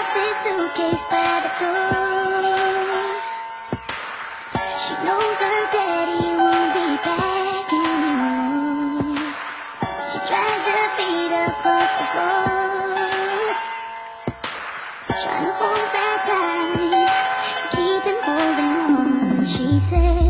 puts his suitcase by the door. She knows her daddy won't be back anymore. She drags her feet across the floor, trying to hold back time to keep him holding on. She said